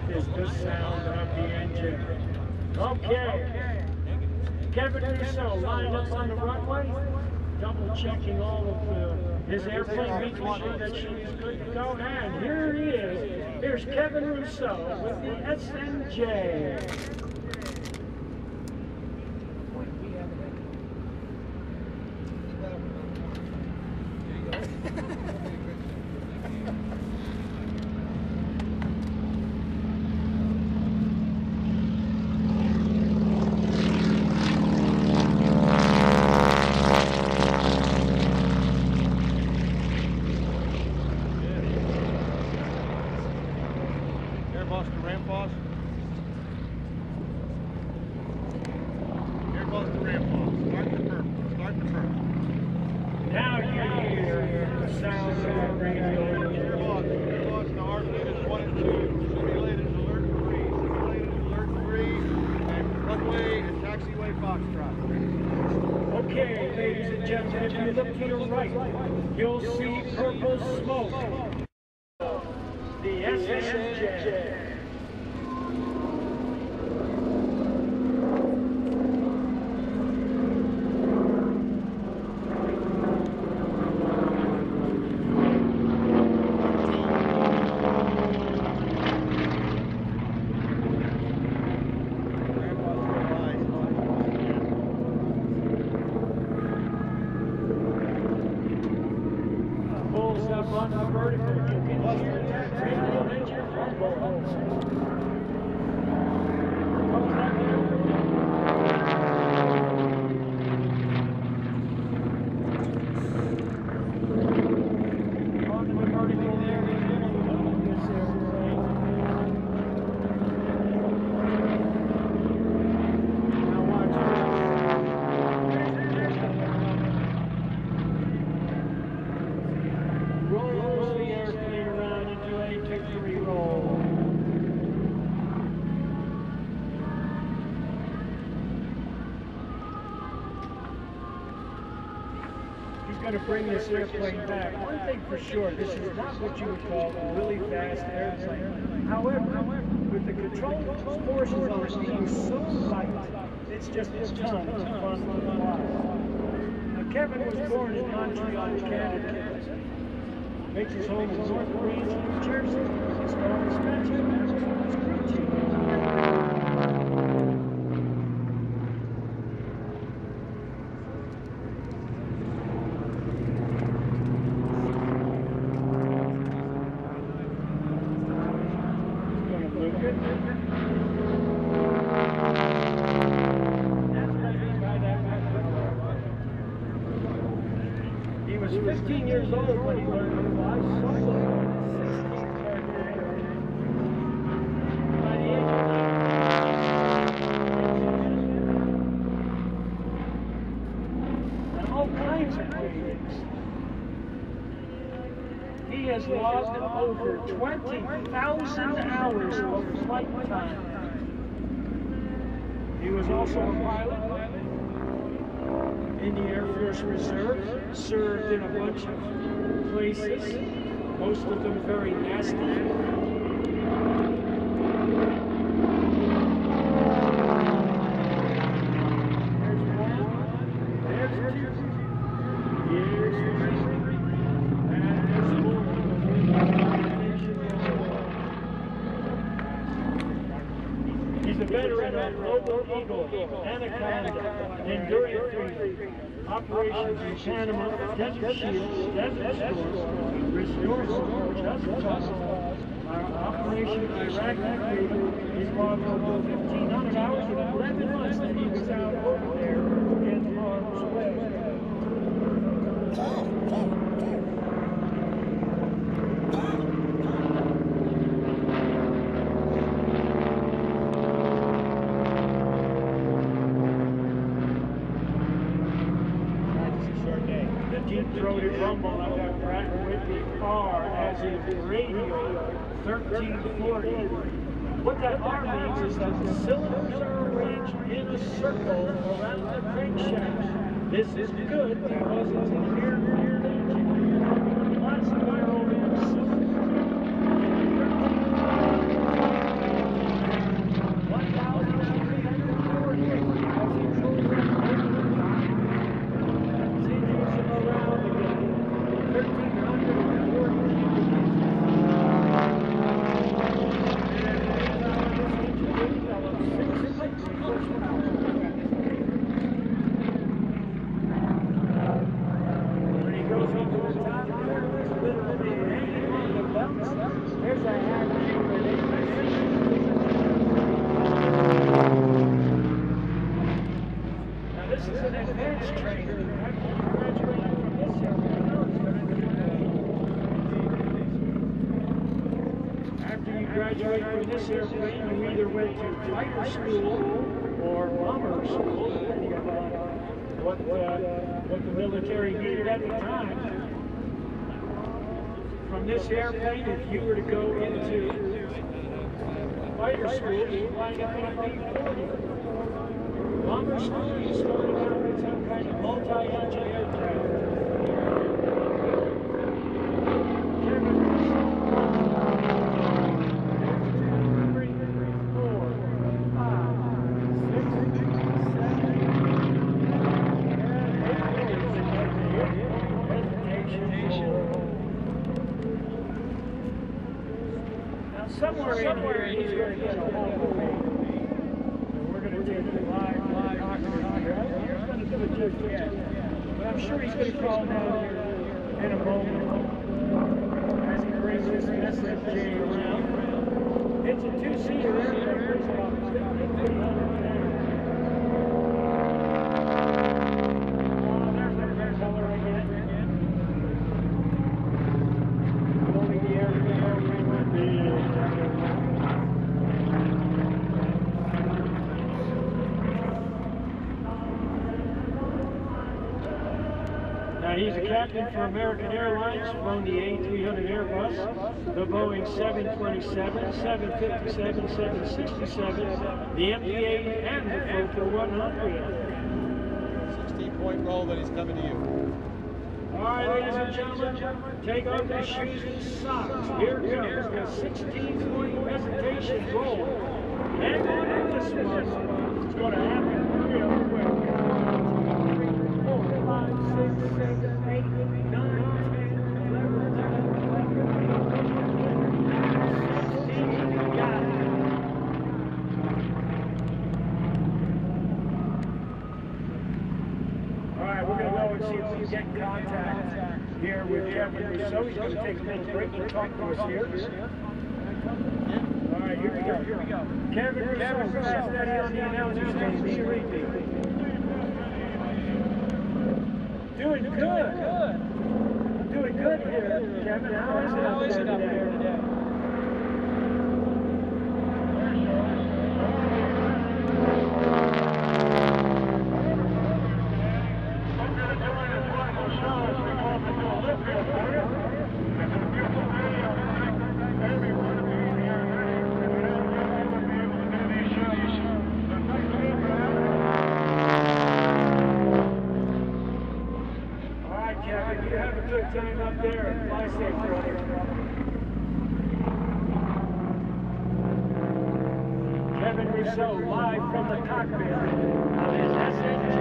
is the sound of the engine. Okay. Kevin Russo lined up on the runway, double checking all of his airplane, making sure that she is good to go. And here he is. Here's Kevin Russo with the SNJ. Now you hear the sound of the radio. Airboss, now our leaders 1 and 2. Simulators alert 3. Simulators alert 3. And runway and taxiway Foxtrot. Okay, ladies and gentlemen, if you look to the right, you'll see purple smoke. The SNJ. Up on the vertical, you can hear that perennial engine rumble. On the vertical there, we're going to look at this airplane. Now watch rolls the airplane around into a victory roll. He's going to bring this airplane back. One thing for sure, this is not what you would call a really fast airplane. However, with the control forces on it being so light, it's just a ton of fun to fly. Now, Kevin was born in Montreal, Canada. Makes his home in North Queens, New Jersey. His phone is He was 15 years old when he learned to fly solo. By the age of 19, and all kinds of ratings. He has logged over 20,000 hours of flight time. He was also a pilot in the Air Force Reserve, served in a bunch of places, most of them very nasty. There's one, there's two, here's three, and there's four. He's a veteran of Global Eagle, Anaconda, Enduring 3, operations in Panama, Desert Shield, Desert Storm, Restore Support, Just our operation in Iraq, he's logged over 1,500 hours in 11 months that he was out over there in harm's way. Deep-throated rumble of that Pratt & Whitney R as in radio 1340. What that R means is that the cylinders are arranged in a circle around the crankshaft. This is good because it's an air-rear engine. Lots of aerodynamic cylinders. graduate from this airplane, you either went to fighter school or bomber school, depending upon what the military needed at the time. From this airplane, if you were to go into fighter school, you wind up on B-40. Bomber school, you started out with some kind of multi-engine aircraft. Somewhere in here, he's going to get a hold of me. And we're going to take a live cockpit here. He's going to do it just yet. But I'm sure he's going to call down here in a moment as he brings this SNJ around. It's a two-seater aircraft. There's about 1,500 there. Oh, there's that red color again. Only the airplane would be. He's a captain for American Airlines, flown the A300 Airbus, the Boeing 727, 757, 767, the MD-8, and the Fokker 100. 16-point roll that he's coming to you. All right, ladies and gentlemen, take off your shoes and socks. Here comes the 16-point presentation roll. And on this one, it's going to happen real quick. 4, 5, 6, 7, 8, 9, 10, 11, 16. Got it. All right, we're going to go and see if we can get contact here with Kevin Russo. He's going to take a little break and talk to us here. All right, here we go. Kevin Russo, fast steady on the announcer's stage. Be a repeat. Doing good. Doing good here, Kevin. How is it up there today? Time up there, fly safe, brother. Kevin Russo, live from the cockpit of his SNJ.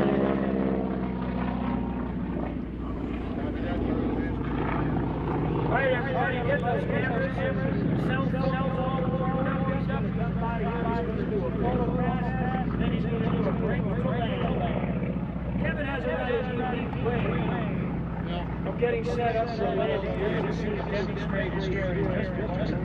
All right, everybody, get those cameras, cell phones all warmed up. He's going to come by here, he's going to do a photo pass, then he's going to do a break to land. Kevin has a really unique way of getting set up for landing. You're going to see it demonstrated here in this picture.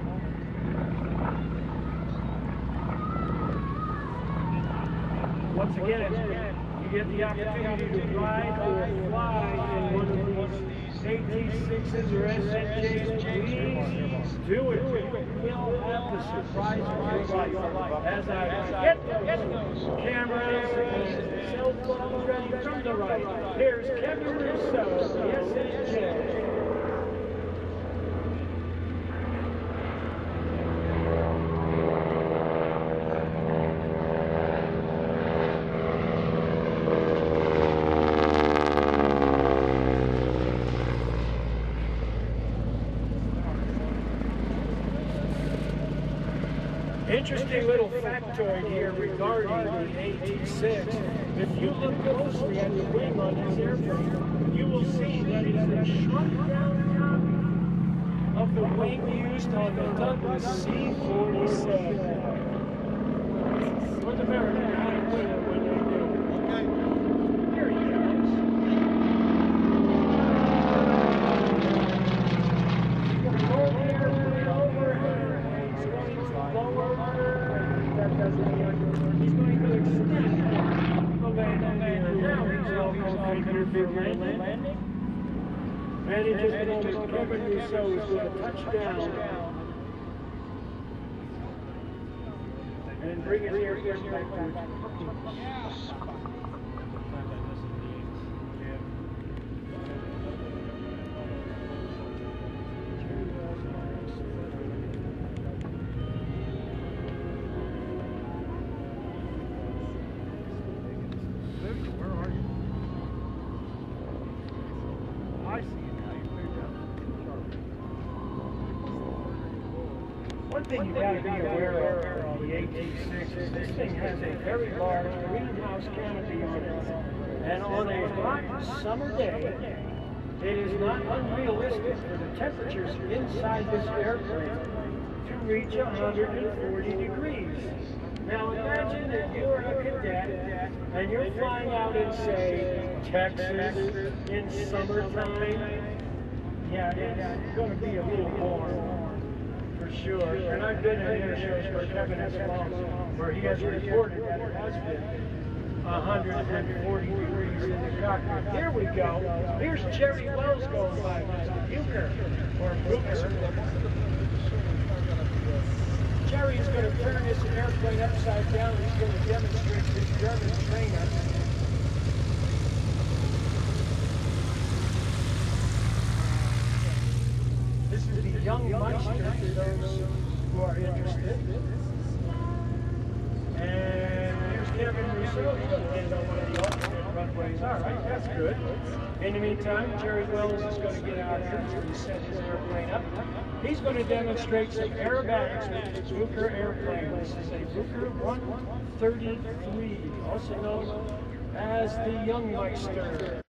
Once again, you get the opportunity to ride or fly in one of these AT6s or SNJs. Please do it. You will have the surprise of your life as I get those cameras and cell phones ready from the right. Here's Kevin Russo, the SNJ. Interesting little factoid here regarding the AT6. If you look closely at the wing on this airplane, you will see that it is a shrunk down copy of the wing used on the Douglas C-47. North American had a winner when they do. Okay. Here he comes. He's going to roll the airplane overhead. He's going to lower. That doesn't work. He's going to extend the landing gear. Now he's all configured for landing. And he just noticed Kevin Russo is going to touch down and bring his airplane back to its spot. Where are you? I see you now. You moved up. One thing you got to be aware of the AT6 is this thing has a very large greenhouse canopy on it. And on a hot summer day, it is not unrealistic for the temperatures inside this airplane to reach 140 degrees. Now imagine if you're a cadet and you're flying out in, say, Texas in summertime. Yeah, it's going to be a little warm, for sure. And I've been at air shows where Kevin has flown, where he has reported that it has been 140 degrees in the cockpit. Here we go. Here's Jerry Wells going by, Mr. Bucher, or Bucher. Jerry's going to turn this airplane upside down. He's going to demonstrate this German trainer. This is the young Meister for those who are interested. And here's Kevin Russo. He's going to end on one of the alternate runways. All right, that's good. In the meantime, Jerry Wells is going to get out here to set his airplane up. He's going to demonstrate some aerobatics with his Bucher airplane. This is a Bucher 133, also known as the Young Meister.